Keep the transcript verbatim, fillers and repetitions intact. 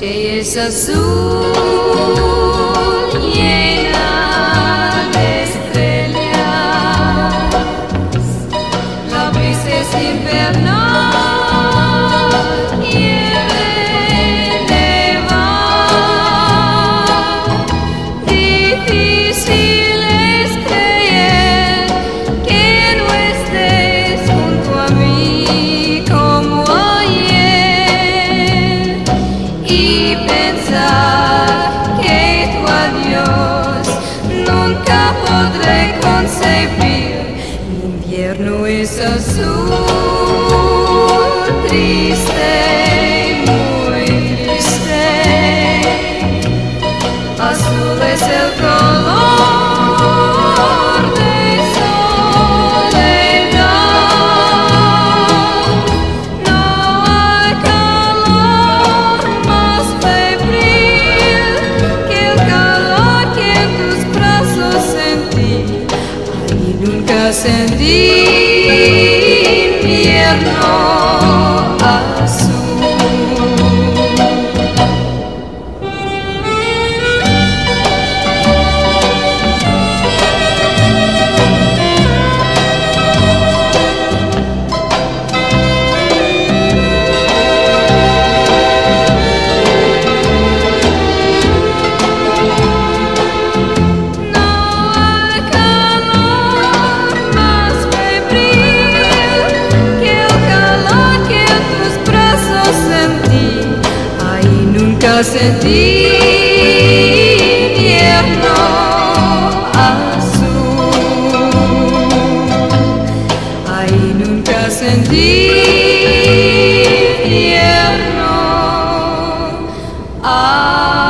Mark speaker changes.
Speaker 1: que es azul, llena de estrellas. La brisa es invernal, nieve nevar. Difícil es creer que no estés junto a mí como ayer, y pensar que tu adiós nunca podré concebir. Mi invierno es azul, triste, muy triste. Azul es el color de soledad. No hay calor más febril que el calor que en tus brazos sentí. Ahí nunca sentí invierno azul. Sentí invierno azul. Ahí nunca sentí invierno azul.